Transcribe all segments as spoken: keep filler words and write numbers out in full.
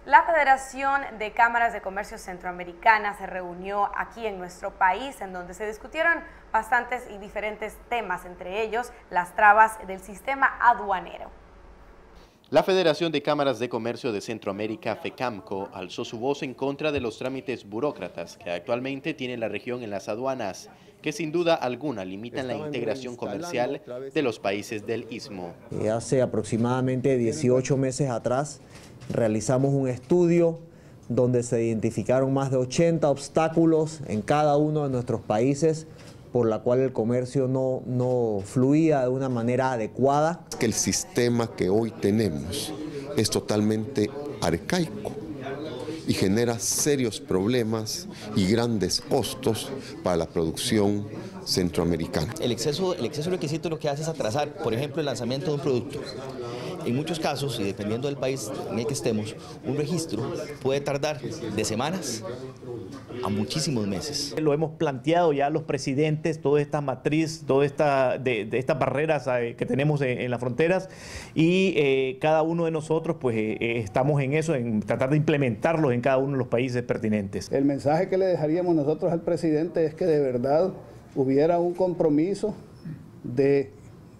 La Federación de Cámaras de Comercio Centroamericana se reunió aquí en nuestro país, en donde se discutieron bastantes y diferentes temas, entre ellos las trabas del sistema aduanero. La Federación de Cámaras de Comercio de Centroamérica, FECAMCO, alzó su voz en contra de los trámites burócratas que actualmente tiene la región en las aduanas, que sin duda alguna limitan la integración comercial de los países del Istmo. Hace aproximadamente dieciocho meses atrás realizamos un estudio donde se identificaron más de ochenta obstáculos en cada uno de nuestros países por la cual el comercio no, no fluía de una manera adecuada. Que el sistema que hoy tenemos es totalmente arcaico y genera serios problemas y grandes costos para la producción centroamericana. El exceso, el exceso de requisitos lo que hace es atrasar, por ejemplo, el lanzamiento de un producto. En muchos casos, y dependiendo del país en el que estemos, un registro puede tardar de semanas a muchísimos meses. Lo hemos planteado ya los presidentes, toda esta matriz, todas esta, de, de estas barreras eh, que tenemos en, en las fronteras, y eh, cada uno de nosotros pues eh, estamos en eso, en tratar de implementarlos en cada uno de los países pertinentes. El mensaje que le dejaríamos nosotros al presidente es que de verdad hubiera un compromiso de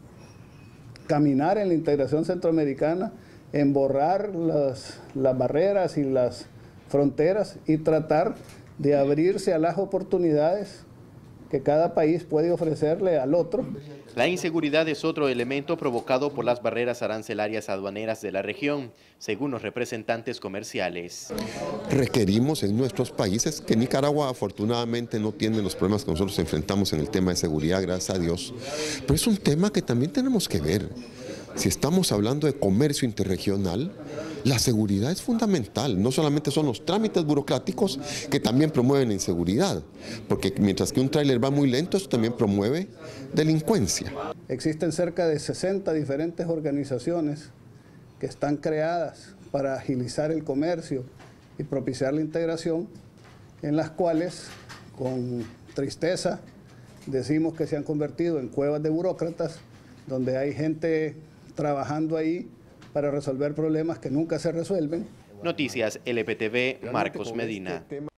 caminar en la integración centroamericana, en borrar las, las barreras y las fronteras y tratar de abrirse a las oportunidades que cada país puede ofrecerle al otro. La inseguridad es otro elemento provocado por las barreras arancelarias aduaneras de la región, según los representantes comerciales. Requerimos en nuestros países, que Nicaragua afortunadamente no tiene los problemas que nosotros enfrentamos en el tema de seguridad, gracias a Dios, pero es un tema que también tenemos que ver. Si estamos hablando de comercio interregional, la seguridad es fundamental. No solamente son los trámites burocráticos que también promueven inseguridad, porque mientras que un tráiler va muy lento, eso también promueve delincuencia. Existen cerca de sesenta diferentes organizaciones que están creadas para agilizar el comercio y propiciar la integración, en las cuales, con tristeza, decimos que se han convertido en cuevas de burócratas, donde hay gente trabajando ahí para resolver problemas que nunca se resuelven. Noticias L P T V, Marcos Medina.